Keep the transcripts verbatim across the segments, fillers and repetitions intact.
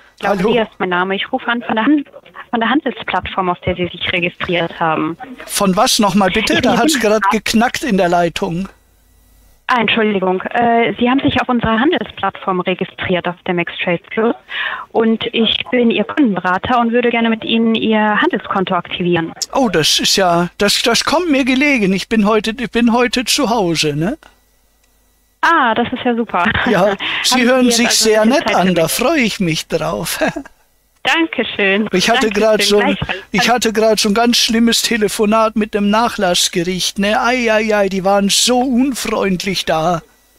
Hallo. Claudia ist mein Name. Ich rufe an von der, Han von der Handelsplattform, auf der Sie sich registriert haben. Von was nochmal bitte? Da hat es gerade geknackt in der Leitung. Ah, Entschuldigung. Äh, Sie haben sich auf unserer Handelsplattform registriert, auf dem X-Trade Plus. Und ich bin Ihr Kundenberater und würde gerne mit Ihnen Ihr Handelskonto aktivieren. Oh, das ist ja, das, das kommt mir gelegen. Ich bin heute, ich bin heute zu Hause, ne? Ah, das ist ja super. Ja, Sie hören sich also sehr nett Zeit an, da freue ich mich drauf. Dankeschön. Ich hatte gerade so, Gleichfalls. ich hatte gerade so ein ganz schlimmes Telefonat mit dem Nachlassgericht, ne? Ei, ei, ei, die waren so unfreundlich da.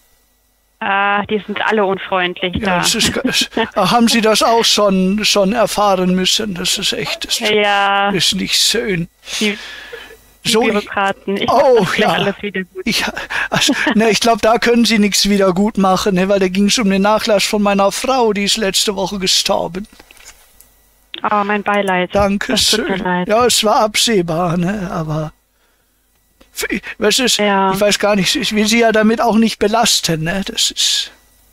Ah, die sind alle unfreundlich Ja, da. das ist, haben Sie das auch schon, schon erfahren müssen? Das ist echt, das Ja. ist nicht schön. Die, die So, Bürokraten. Ich oh, mach das ja. alles wieder gut. Ich, also, ne, ich glaube, da können Sie nichts wieder gut machen, ne, weil da ging es um den Nachlass von meiner Frau, die ist letzte Woche gestorben. Oh, mein Beileid. Dankeschön. Das tut mir leid. Ja, es war absehbar, ne, aber was ist, Ja. ich weiß gar nicht, ich will Sie ja damit auch nicht belasten, ne, das ist,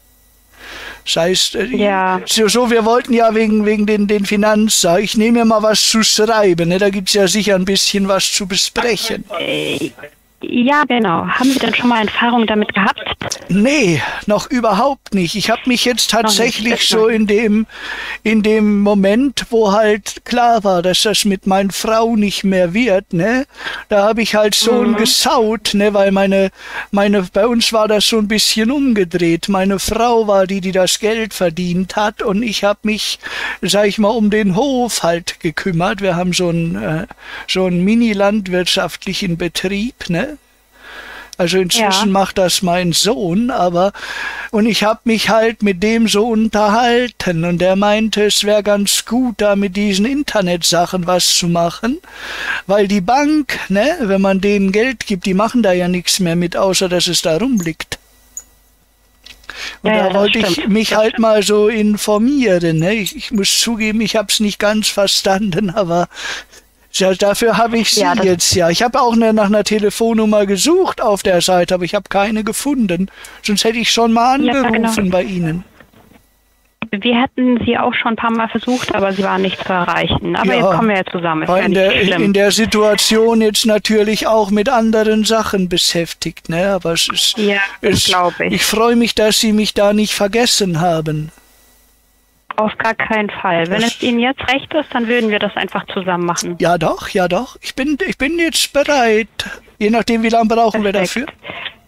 das heißt, äh, Ja. so, so, wir wollten ja wegen, wegen den, den Finanzen, ich nehme mir mal was zu schreiben, ne, da gibt's ja sicher ein bisschen was zu besprechen. Äh, Ja, genau. Haben Sie denn schon mal Erfahrung damit gehabt? Nee, noch überhaupt nicht. Ich habe mich jetzt tatsächlich nicht, so in dem, in dem Moment, wo halt klar war, dass das mit meiner Frau nicht mehr wird, ne, da habe ich halt so Mhm. gesaut, ne, weil meine, meine, bei uns war das so ein bisschen umgedreht. Meine Frau war die, die das Geld verdient hat und ich habe mich, sag ich mal, um den Hof halt gekümmert. Wir haben so einen, äh, so einen mini-landwirtschaftlichen Betrieb, ne. Also inzwischen Ja. macht das mein Sohn, aber und ich habe mich halt mit dem so unterhalten und der meinte, es wäre ganz gut, da mit diesen Internetsachen was zu machen, weil die Bank, ne, wenn man denen Geld gibt, die machen da ja nichts mehr mit, außer dass es da rumliegt. Und Ja, ja, da das wollte ich stimmt. mich Das halt stimmt. mal so informieren. Ne? Ich, ich muss zugeben, ich habe es nicht ganz verstanden, aber ja, dafür habe ich Sie Ja, das- jetzt ja. Ich habe auch ne, nach einer Telefonnummer gesucht auf der Seite, aber ich habe keine gefunden. Sonst hätte ich schon mal Ja, angerufen genau. bei Ihnen. Wir hätten Sie auch schon ein paar Mal versucht, aber Sie waren nicht zu erreichen. Aber Ja, jetzt kommen wir ja zusammen. Ist War ja in nicht der, schlimm. in der Situation jetzt natürlich auch mit anderen Sachen beschäftigt. Ne? Aber es ist, Ja, das es, glaube ich. ich freue mich, dass Sie mich da nicht vergessen haben. Auf gar keinen Fall. Wenn Das- es Ihnen jetzt recht ist, dann würden wir das einfach zusammen machen. Ja doch, ja doch. Ich bin, ich bin jetzt bereit. Je nachdem, wie lange brauchen wir dafür. Perfekt.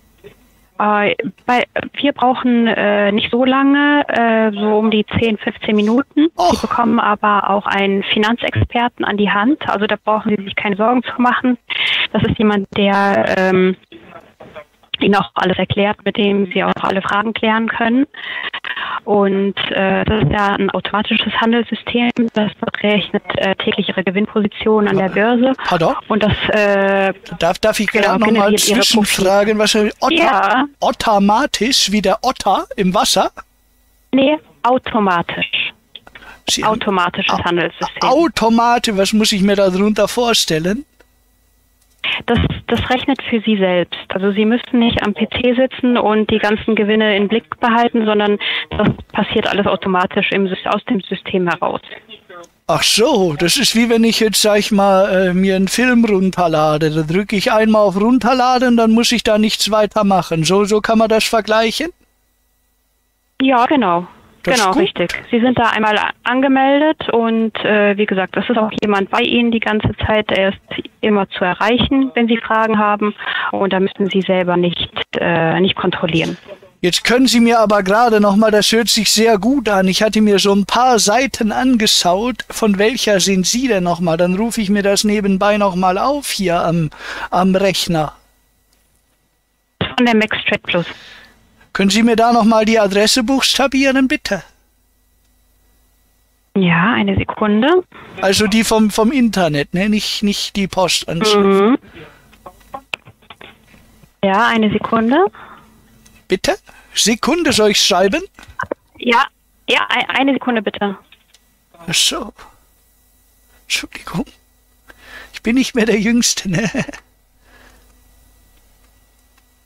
Äh, bei, wir brauchen äh, nicht so lange, äh, so um die zehn, fünfzehn Minuten. Och. Sie bekommen aber auch einen Finanzexperten an die Hand. Also da brauchen Sie sich keine Sorgen zu machen. Das ist jemand, der ähm, Ihnen auch alles erklärt, mit dem Sie auch alle Fragen klären können. Und äh, das ist ja ein automatisches Handelssystem, das berechnet äh, täglich Ihre Gewinnposition an der Börse. Pardon? Und das äh, Darf, darf ich Genau, gerade noch mal generiert Ihre zwischenfragen? Was, Otter, Ja. Ottermatisch, wie der Otter im Wasser? nee, automatisch. Sie- Automatisches Au- Handelssystem. Automate, was muss ich mir darunter vorstellen? Das, das rechnet für Sie selbst. Also Sie müssten nicht am P C sitzen und die ganzen Gewinne im Blick behalten, sondern das passiert alles automatisch im, Sys- aus dem System heraus. Ach so, das ist wie wenn ich jetzt, sag ich mal, äh, mir einen Film runterlade. Da drücke ich einmal auf Runterladen, dann muss ich da nichts weiter machen. So, so kann man das vergleichen? Ja, genau. Das ist genau, gut. richtig. Sie sind da einmal a- angemeldet und äh, wie gesagt, es ist auch jemand bei Ihnen die ganze Zeit. Er ist immer zu erreichen, wenn Sie Fragen haben, und da müssen Sie selber nicht, äh, nicht kontrollieren. Jetzt können Sie mir aber gerade noch mal, das hört sich sehr gut an. Ich hatte mir so ein paar Seiten angeschaut. Von welcher sind Sie denn noch mal? Dann rufe ich mir das nebenbei noch mal auf hier am, am Rechner. Von der MaxTrade Plus. Können Sie mir da noch mal die Adresse buchstabieren, bitte? Ja, eine Sekunde. Also die vom, vom Internet, ne? Nicht, nicht die Postanschrift. Mhm. Ja, eine Sekunde. Bitte? Sekunde, soll ich schreiben? Ja, ja, ei- eine Sekunde bitte. Ach so. Entschuldigung. Ich bin nicht mehr der Jüngste, ne?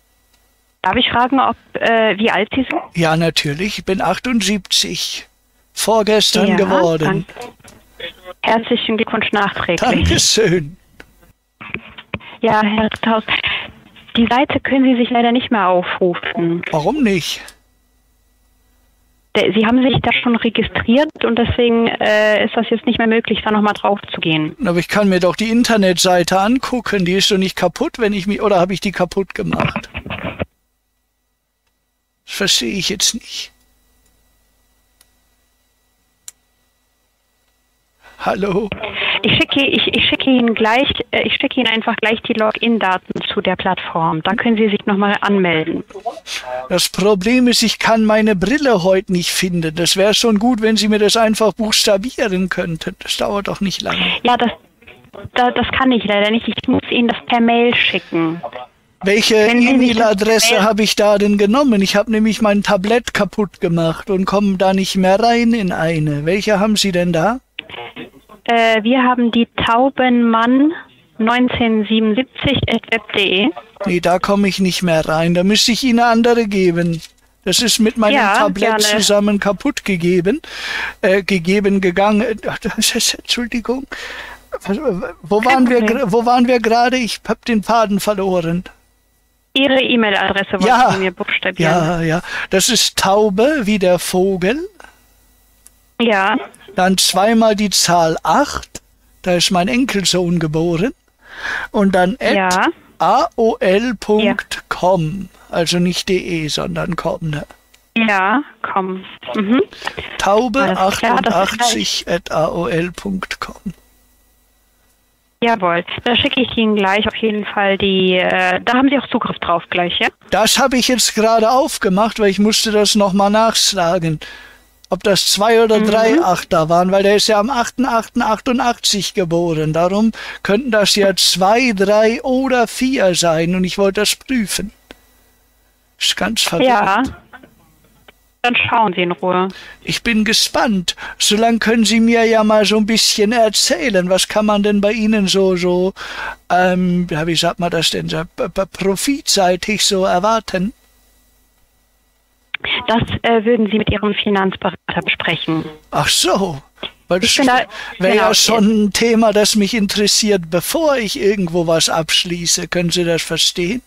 Darf ich fragen, ob äh, wie alt Sie sind? Ja, natürlich. Ich bin achtundsiebzig. vorgestern Ja, geworden. danke. Herzlichen Glückwunsch nachträglich. Dankeschön. Ja, Herr Ritterhaus, die Seite können Sie sich leider nicht mehr aufrufen. Warum nicht? Der- Sie haben sich da schon registriert und deswegen äh, ist das jetzt nicht mehr möglich, da nochmal drauf zu gehen. Aber ich kann mir doch die Internetseite angucken. Die ist doch nicht kaputt, wenn ich mich... Oder habe ich die kaputt gemacht? Das verstehe ich jetzt nicht. Hallo? Ich schicke, ich, ich schicke Ihnen gleich, äh, ich schicke Ihnen einfach gleich die Login-Daten zu der Plattform. Da können Sie sich nochmal anmelden. Das Problem ist, ich kann meine Brille heute nicht finden. Das wäre schon gut, wenn Sie mir das einfach buchstabieren könnten. Das dauert doch nicht lange. Ja, das, da, das kann ich leider nicht. Ich muss Ihnen das per Mail schicken. Welche Können Sie mich E-Mail-Adresse das- habe ich da denn genommen? Ich habe nämlich mein Tablett kaputt gemacht und komme da nicht mehr rein in eine. Welche haben Sie denn da? Äh, wir haben die Taubenmann neunzehnhundertsiebenundsiebzig at web punkt de. Nee, da komme ich nicht mehr rein. Da müsste ich Ihnen eine andere geben. Das ist mit meinem Ja, Tablett gerne. zusammen kaputt gegeben, äh, gegeben gegangen. Ach, das ist, Entschuldigung. Was- Wo waren wir, Problem. gra- wo waren wir gerade? Ich habe den Faden verloren. Ihre E-Mail-Adresse wollten Ja. Sie mir buchstabieren. Ja, ja. Das ist Taube wie der Vogel. Ja, Dann zweimal die Zahl acht. Da ist mein Enkelsohn geboren. Und dann at Ja. a o l punkt com. Also nicht de, sondern com. Ne? ja, komm. Mhm. Taube Alles klar, das ist achtundachtzig at a o l punkt com. Jawohl, da schicke ich Ihnen gleich auf jeden Fall die, äh, da haben Sie auch Zugriff drauf gleich, ja? Das habe ich jetzt gerade aufgemacht, weil ich musste das nochmal nachschlagen. Ob das zwei oder drei Achter waren, weil der ist ja am achten achten achtundachtzig geboren. Darum könnten das ja zwei, drei oder vier sein und ich wollte das prüfen. Ist ganz verwirrt. Ja. Dann schauen Sie in Ruhe. Ich bin gespannt. Solange können Sie mir ja mal so ein bisschen erzählen. Was kann man denn bei Ihnen so, so, ähm, ja, wie sagt man das denn, so, p- p- profitseitig so erwarten? Das äh, würden Sie mit Ihrem Finanzberater besprechen. Ach so. Weil das Ich bin da- wäre genau. ja schon ein Thema, das mich interessiert, bevor ich irgendwo was abschließe. Können Sie das verstehen?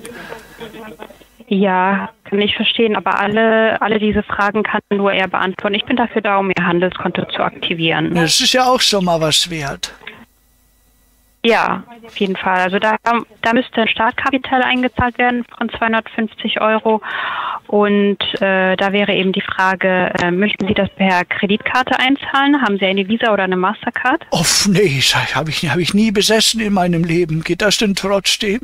Ja, kann ich verstehen, aber alle, alle diese Fragen kann nur er beantworten. Ich bin dafür da, um Ihr Handelskonto zu aktivieren. Das ist ja auch schon mal was wert. Ja, auf jeden Fall. Also da, da müsste ein Startkapital eingezahlt werden von zweihundertfünfzig Euro. Und äh, da wäre eben die Frage, äh, möchten Sie das per Kreditkarte einzahlen? Haben Sie eine Visa oder eine Mastercard? Oh, nee, habe ich, hab ich nie besessen in meinem Leben. Geht das denn trotzdem?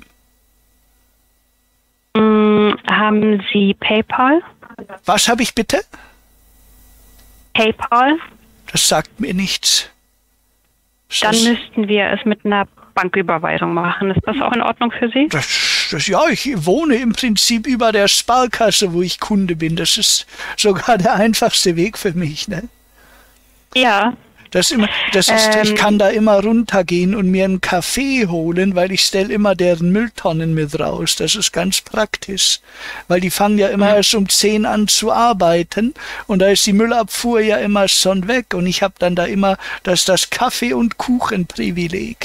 Mm, haben Sie PayPal? Was habe ich bitte? PayPal? Das sagt mir nichts. Ist Dann das, müssten wir es mit einer Banküberweisung machen. Ist das auch in Ordnung für Sie? das, das, ja, ich wohne im Prinzip über der Sparkasse, wo ich Kunde bin. Das ist sogar der einfachste Weg für mich, ne? Ja. Das immer, das ist, ich Ähm. kann da immer runtergehen und mir einen Kaffee holen, weil ich stelle immer deren Mülltonnen mit raus. Das ist ganz praktisch, weil die fangen ja immer erst um zehn an zu arbeiten und da ist die Müllabfuhr ja immer schon weg und ich habe dann da immer das, das Kaffee- und Kuchenprivileg.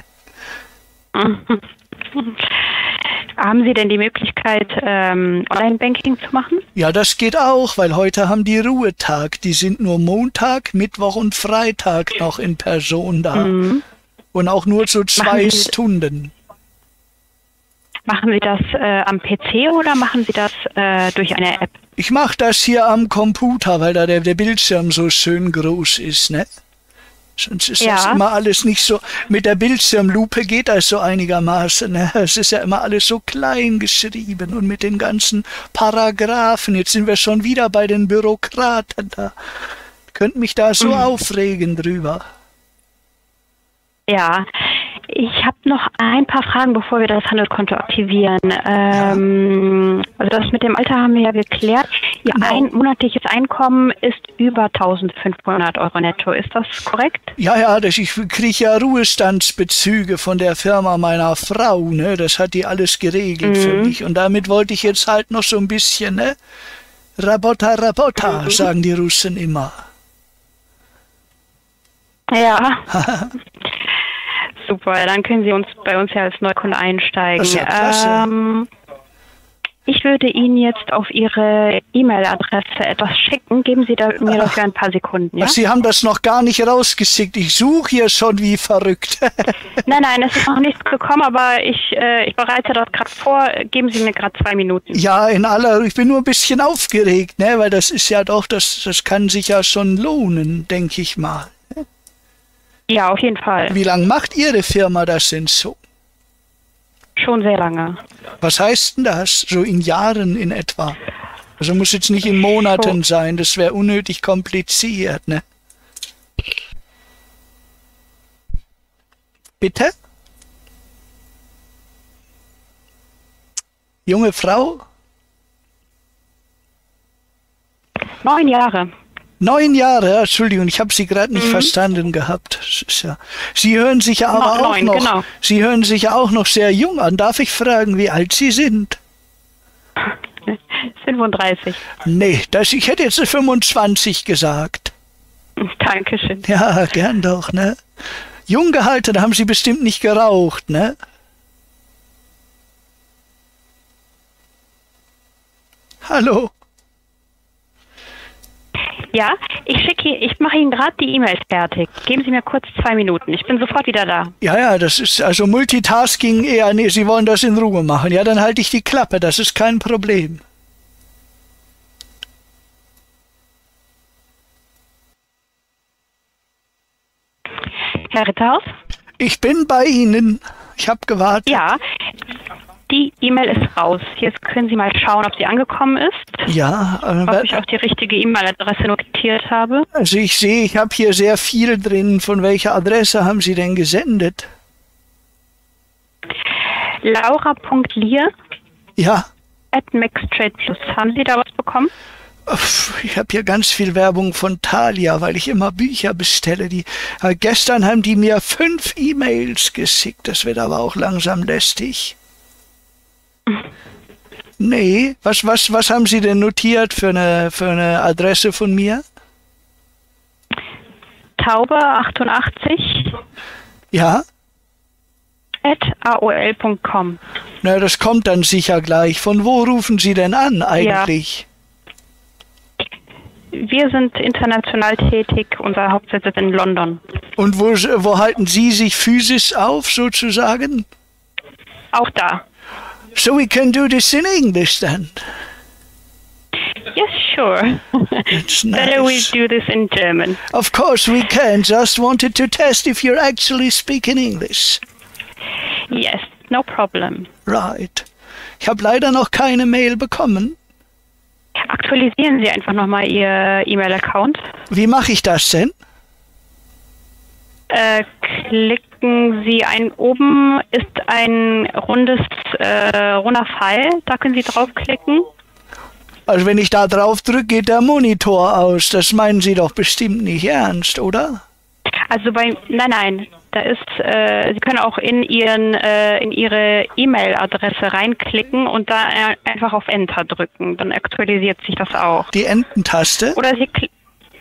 Haben Sie denn die Möglichkeit, ähm, Online-Banking zu machen? Ja, das geht auch, weil heute haben die Ruhetag. Die sind nur Montag, Mittwoch und Freitag noch in Person da. Mhm. Und auch nur zu zwei Machen Sie- Stunden. Machen Sie das äh, am P C oder machen Sie das äh, durch eine App? Ich mache das hier am Computer, weil da der, der Bildschirm so schön groß ist, ne? Sonst ist das Ja. immer alles nicht so. Mit der Bildschirmlupe geht das so einigermaßen. Ne? Es ist ja immer alles so klein geschrieben und mit den ganzen Paragraphen. Jetzt sind wir schon wieder bei den Bürokraten da. Könnt mich da so aufregen drüber. Ja, ich habe noch ein paar Fragen, bevor wir das Handelskonto aktivieren. Ähm, also das mit dem Alter haben wir ja geklärt. Ihr Genau. ein monatliches Einkommen ist über eintausendfünfhundert Euro netto. Ist das korrekt? Ja, ja, das, ich kriege ja Ruhestandsbezüge von der Firma meiner Frau, ne? Das hat die alles geregelt für mich. Und damit wollte ich jetzt halt noch so ein bisschen, ne? Rabota, Rabota, sagen die Russen immer. Ja. Super, dann können Sie uns bei uns ja als Neukunde einsteigen. Das ist ja klasse. Ähm, ich würde Ihnen jetzt auf Ihre E-Mail-Adresse etwas schicken. Geben Sie da, mir dafür ein paar Sekunden. Ja? Ach, Sie haben das noch gar nicht rausgeschickt. Ich suche hier schon wie verrückt. Nein, nein, es ist noch nichts gekommen, aber ich, äh, ich bereite das gerade vor. Geben Sie mir gerade zwei Minuten. Ja, in aller, ich bin nur ein bisschen aufgeregt, ne, weil das ist ja doch, das, das kann sich ja schon lohnen, denke ich mal. Ja, auf jeden Fall. Wie lange macht Ihre Firma das denn so? Schon sehr lange. Was heißt denn das? So in Jahren in etwa? Also muss jetzt nicht in Monaten Oh. sein, das wäre unnötig kompliziert, ne? Bitte? Junge Frau? Neun Jahre. Neun Jahre, Entschuldigung, ich habe Sie gerade nicht Mhm. verstanden gehabt. Das ist ja, Sie hören sich ja aber Noch auch neun, noch, genau. Sie hören sich ja auch noch sehr jung an. Darf ich fragen, wie alt Sie sind? fünfunddreißig. Nee, das, ich hätte jetzt fünfundzwanzig gesagt. Dankeschön. Ja, gern doch, ne? Jung gehalten, haben Sie bestimmt nicht geraucht, ne? Hallo? Ja, ich schicke, ich mache Ihnen gerade die E-Mails fertig. Geben Sie mir kurz zwei Minuten. Ich bin sofort wieder da. Ja, ja, das ist also Multitasking eher, nee, Sie wollen das in Ruhe machen. Ja, dann halte ich die Klappe, das ist kein Problem. Herr Ritterhaus? Ich bin bei Ihnen. Ich habe gewartet. Ja, die E-Mail ist raus. Jetzt können Sie mal schauen, ob sie angekommen ist. Ja, Ob ich äh, auch die richtige E-Mail-Adresse notiert habe. also ich sehe, ich habe hier sehr viel drin. Von welcher Adresse haben Sie denn gesendet? Laura.lier Ja, at Maxtrade Plus. Haben Sie da was bekommen? uff, ich habe hier ganz viel Werbung von Thalia, weil ich immer Bücher bestelle. Die, äh, gestern haben die mir fünf E-Mails geschickt. Das wird aber auch langsam lästig. Nee, was, was, was haben Sie denn notiert für eine, für eine Adresse von mir? Taube achtundachtzig Ja, at a o l punkt com. na, das kommt dann sicher gleich. Von wo rufen Sie denn an eigentlich? Wir sind international tätig. Unser Hauptsitz ist in London. Und wo, wo halten Sie sich physisch auf, sozusagen? Auch da. So we can do this in English then. Yes, sure. That's Better we nice. do this in German. Of course we can. Just wanted to test if you're actually speaking English. Yes, no problem. Right. Ich habe leider noch keine Mail bekommen. Aktualisieren Sie einfach nochmal Ihr E-Mail-Account. Wie mache ich das denn? Äh, klicken Sie ein, oben ist ein rundes, äh, runder Pfeil, da können Sie draufklicken. Also wenn ich da drauf drücke, geht der Monitor aus. Das meinen Sie doch bestimmt nicht ernst, oder? Also bei, nein, nein, da ist, äh, Sie können auch in Ihren, äh, in Ihre E-Mail-Adresse reinklicken und da äh, einfach auf Enter drücken, dann aktualisiert sich das auch. Die Ententaste? Oder Sie, kl-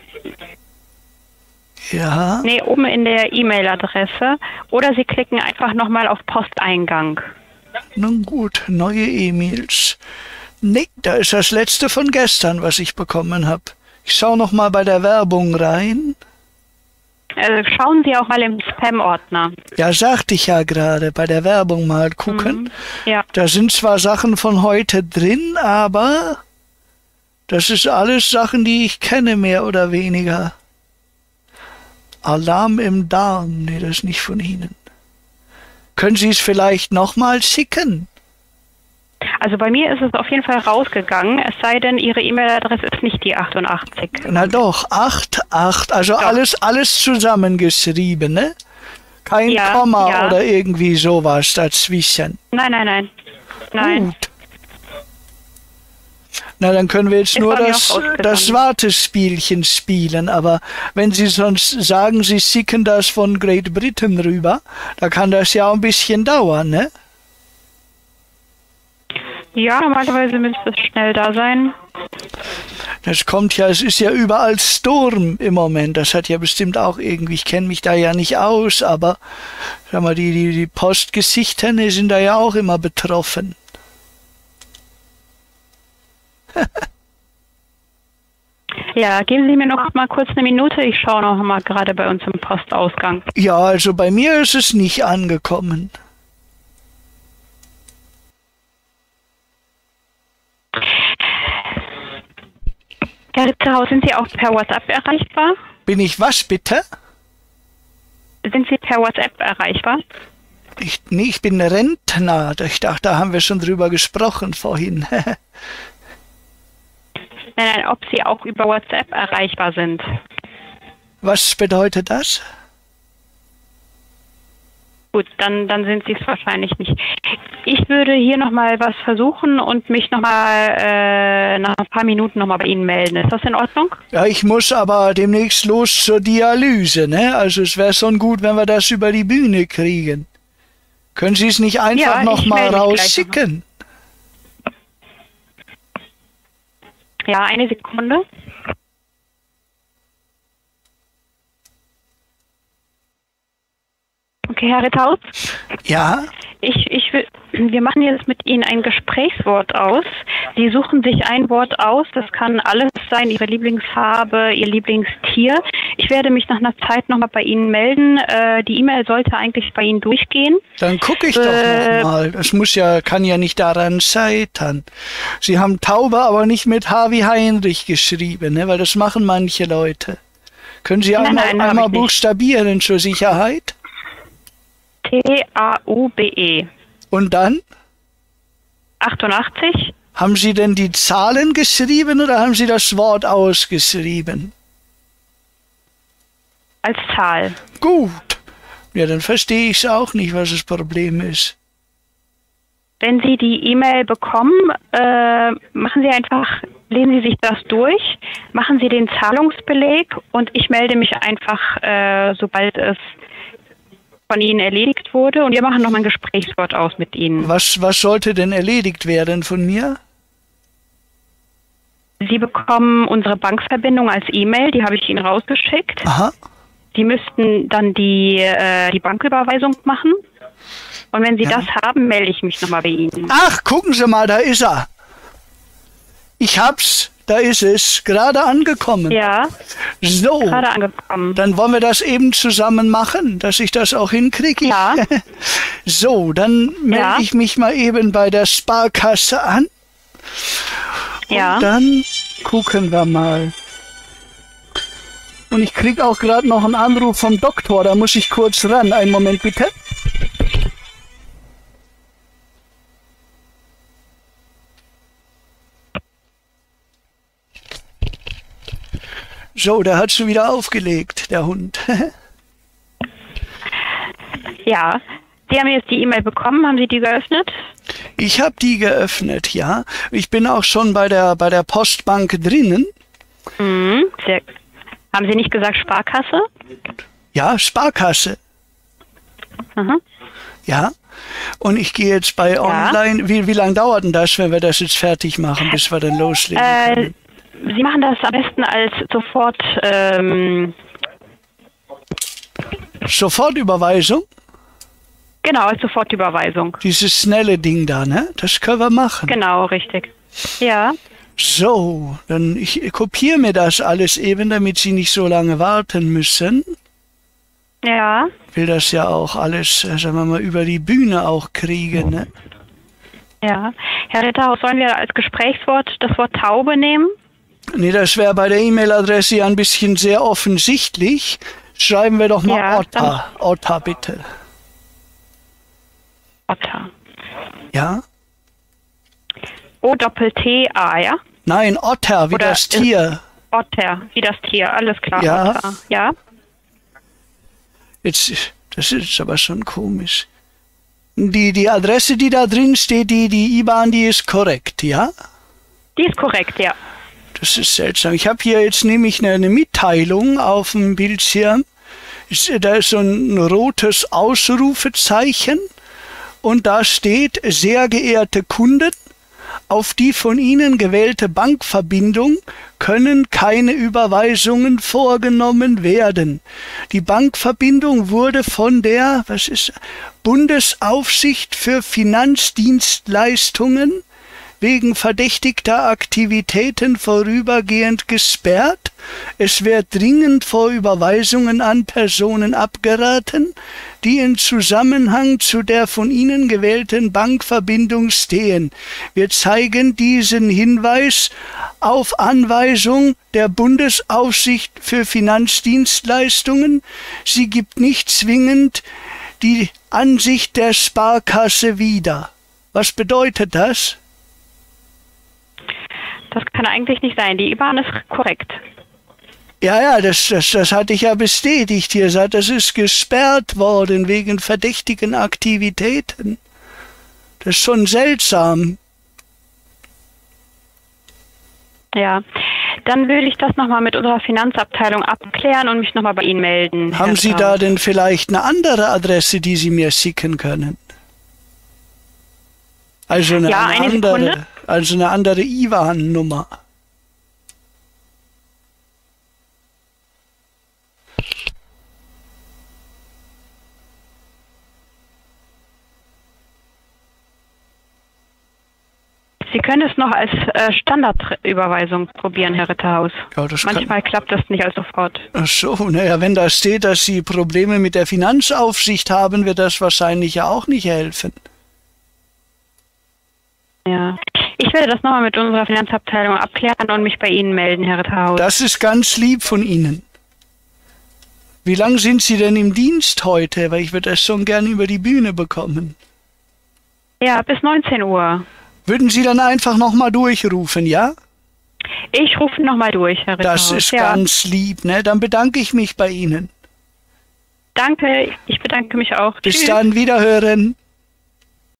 Ja. nee, oben in der E-Mail-Adresse, oder Sie klicken einfach nochmal auf Posteingang. Nun gut, neue E-Mails. Nee, da ist das letzte von gestern, was ich bekommen habe. Ich schaue noch mal bei der Werbung rein. Also schauen Sie auch mal im Spam-Ordner. Ja, sagte ich ja gerade, bei der Werbung mal gucken. Mhm. Ja. Da sind zwar Sachen von heute drin, aber das ist alles Sachen, die ich kenne, mehr oder weniger. Alarm im Darm, nee, das ist nicht von Ihnen. Können Sie es vielleicht nochmal schicken? Also bei mir ist es auf jeden Fall rausgegangen, es sei denn, Ihre E-Mail-Adresse ist nicht die achtundachtzig. Na doch, acht, acht, also Doch. alles, alles zusammengeschrieben, ne? Kein Ja, Komma ja. oder irgendwie sowas dazwischen. Nein, nein, nein. Nein. Gut. Na, dann können wir jetzt Ist nur bei mir das, auch rausgegangen. das Wartespielchen spielen, aber wenn Sie sonst sagen, Sie schicken das von Great Britain rüber, da kann das ja ein bisschen dauern, ne? Ja, normalerweise müsste es schnell da sein. Das kommt ja, es ist ja überall Sturm im Moment. Das hat ja bestimmt auch irgendwie, ich kenne mich da ja nicht aus, aber sag mal, die, die, die Postgesichter sind da ja auch immer betroffen. Ja, geben Sie mir noch mal kurz eine Minute. Ich schaue noch mal gerade bei uns im Postausgang. Ja, also bei mir ist es nicht angekommen. Herr Ritterhaus, sind Sie auch per WhatsApp erreichbar? Bin ich was, bitte? Sind Sie per WhatsApp erreichbar? Ich, nee, ich bin Rentner. Ich dachte, da haben wir schon drüber gesprochen vorhin. Nein, nein, ob Sie auch über WhatsApp erreichbar sind. Was bedeutet das? Gut, dann, dann sind Sie es wahrscheinlich nicht. Ich würde hier nochmal was versuchen und mich nochmal äh, nach ein paar Minuten nochmal bei Ihnen melden. Ist das in Ordnung? Ja, ich muss aber demnächst los zur Dialyse, ne? Also es wäre schon gut, wenn wir das über die Bühne kriegen. Können Sie es nicht einfach Ja, nochmal rausschicken? Ja, eine Sekunde. Okay, Herr Ritterhaus? Ja? Ich, ich will, wir machen jetzt mit Ihnen ein Gesprächswort aus. Sie suchen sich ein Wort aus. Das kann alles sein, Ihre Lieblingsfarbe, Ihr Lieblingstier. Ich werde mich nach einer Zeit nochmal bei Ihnen melden. Äh, die E-Mail sollte eigentlich bei Ihnen durchgehen. Dann gucke ich äh, doch nochmal. Das muss ja, kann ja nicht daran scheitern. Sie haben Taube aber nicht mit H wie Heinrich geschrieben, ne? Weil das machen manche Leute. Können Sie Nein, einmal, nein, einmal hab ich nicht. buchstabieren zur Sicherheit? T A U B E. Und dann? achtundachtzig. Haben Sie denn die Zahlen geschrieben oder haben Sie das Wort ausgeschrieben? Als Zahl. Gut. Ja, dann verstehe ich es auch nicht, was das Problem ist. Wenn Sie die E-Mail bekommen, äh, machen Sie einfach, lesen Sie sich das durch, machen Sie den Zahlungsbeleg und ich melde mich einfach, äh, sobald es von Ihnen erledigt wurde und wir machen nochmal ein Gesprächswort aus mit Ihnen. Was, was sollte denn erledigt werden von mir? Sie bekommen unsere Bankverbindung als E-Mail, die habe ich Ihnen rausgeschickt. Aha. Sie müssten dann die, äh, die Banküberweisung machen. Und wenn Sie Ja. das haben, melde ich mich nochmal bei Ihnen. Ach, gucken Sie mal, da ist er. Ich hab's, da ist es, gerade angekommen. Ja, So, gerade angekommen. dann wollen wir das eben zusammen machen, dass ich das auch hinkriege. Ja. So, dann melde Ja. ich mich mal eben bei der Sparkasse an. Ja. Und dann gucken wir mal. Und ich krieg auch gerade noch einen Anruf vom Doktor, da muss ich kurz ran. Einen Moment bitte. So, der hat schon wieder aufgelegt, der Hund. Ja. Sie haben jetzt die E-Mail bekommen, haben Sie die geöffnet? Ich habe die geöffnet, ja. Ich bin auch schon bei der bei der Postbank drinnen. Mhm. Sehr. Haben Sie nicht gesagt Sparkasse? Ja, Sparkasse. Mhm. Ja. Und ich gehe jetzt bei Online. Wie, wie lange dauert denn das, wenn wir das jetzt fertig machen, bis wir dann loslegen Äh, können? Sie machen das am besten als sofort, ähm, Sofortüberweisung? genau, als Sofortüberweisung. Dieses schnelle Ding da, ne? Das können wir machen. Genau, richtig. Ja, So, dann ich kopiere mir das alles eben, damit Sie nicht so lange warten müssen. ja, Ich will das ja auch alles, äh, sagen wir mal, über die Bühne auch kriegen, ne? ja. Herr Ritterhaus, sollen wir als Gesprächswort das Wort Taube nehmen? Nee, das wäre bei der E-Mail-Adresse ja ein bisschen sehr offensichtlich. Schreiben wir doch mal Ja, Otta. Otta, bitte. Otter. Ja? O-Doppel-T-A, ja? Nein, Otter, wie Oder das ist- Tier. Otter, wie das Tier, alles klar. Ja. Otter. Ja, Jetzt, das ist aber schon komisch. Die, die Adresse, die da drin steht, die, die I B A N, die ist korrekt, ja? die ist korrekt, ja. Das ist seltsam. Ich habe hier jetzt nämlich eine, eine Mitteilung auf dem Bildschirm. Ist, da ist so ein rotes Ausrufezeichen und da steht, sehr geehrte Kunden, Auf die von Ihnen gewählte Bankverbindung können keine Überweisungen vorgenommen werden. Die Bankverbindung wurde von der, was ist, Bundesaufsicht für Finanzdienstleistungen wegen verdächtigter Aktivitäten vorübergehend gesperrt. Es wird dringend vor Überweisungen an Personen abgeraten, die in Zusammenhang zu der von Ihnen gewählten Bankverbindung stehen. Wir zeigen diesen Hinweis auf Anweisung der Bundesaufsicht für Finanzdienstleistungen. Sie gibt nicht zwingend die Ansicht der Sparkasse wieder. Was bedeutet das? Das kann eigentlich nicht sein. Die I B A N ist korrekt. Ja, ja, das, das, das hatte ich ja bestätigt hier. Das ist gesperrt worden wegen verdächtigen Aktivitäten. Das ist schon seltsam. Ja, dann würde ich das nochmal mit unserer Finanzabteilung abklären und mich nochmal bei Ihnen melden. Haben Herr Sie Strauß. da denn vielleicht eine andere Adresse, die Sie mir schicken können? Also eine, Ja, eine eine andere, Sekunde. also eine andere I B A N-Nummer. Sie können es noch als äh, Standardüberweisung probieren, Herr Ritterhaus. Ja, das kann- Manchmal klappt das nicht als sofort. Ach so, naja, wenn da steht, dass Sie Probleme mit der Finanzaufsicht haben, wird das wahrscheinlich ja auch nicht helfen. Ja. Ich werde das nochmal mit unserer Finanzabteilung abklären und mich bei Ihnen melden, Herr Ritterhaus. Das ist ganz lieb von Ihnen. Wie lange sind Sie denn im Dienst heute? Weil ich würde das schon gern über die Bühne bekommen. Ja, bis neunzehn Uhr. Würden Sie dann einfach nochmal durchrufen, ja? Ich rufe nochmal durch, Herr Ritterhaus. Das ist ja. ganz lieb, ne? Dann bedanke ich mich bei Ihnen. Danke, ich bedanke mich auch. Bis Tschüss. dann, wiederhören.